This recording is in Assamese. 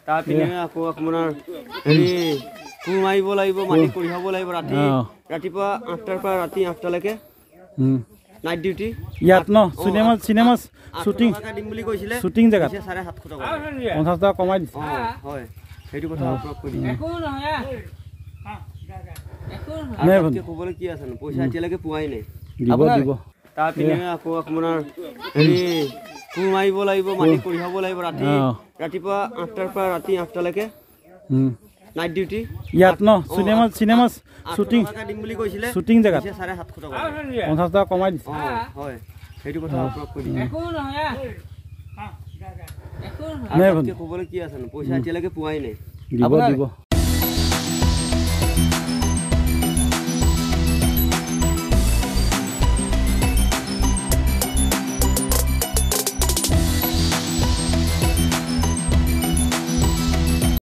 তাৰ পিনে আকৌ আপোনাৰ হেৰি কোৰ মাৰিব লাগিব মাটি কঢ়িয়াব লাগিব ৰাতিপুৱা 8টাৰ পৰা ৰাতি 8টালৈকে নাইট ডিউটি ইয়াত ন চিনেমা শুটিং দিম বুলি কৈছিলে শুটিং জেগাত 750 টকা 50 টকা কমাই দিছে হয় সেইটো কথা আপোনাক কৈ দিম ক'বলৈ কি আছে পইচা এতিয়ালৈকে পোৱাই নাই দিব তাৰ পিনে আকৌ আপোনাৰ হেৰি কোৰ মাৰিব লাগিব মাটি কঢ়িয়াব লাগিব ৰাতিপুৱা 8টাৰ পৰা ৰাতি 8টালৈকে নাইট ডিউটি ইয়াত ন চিনেমা শুটিং দিম বুলি কৈছিলে শুটিং জেগাত 750 টকা 50 টকা কমাই দিছে হয় সেইটো কথা আপোনাক কৈ দিম ক'বলৈ কি আছে পইচা এতিয়ালৈকে পোৱাই নাই দিব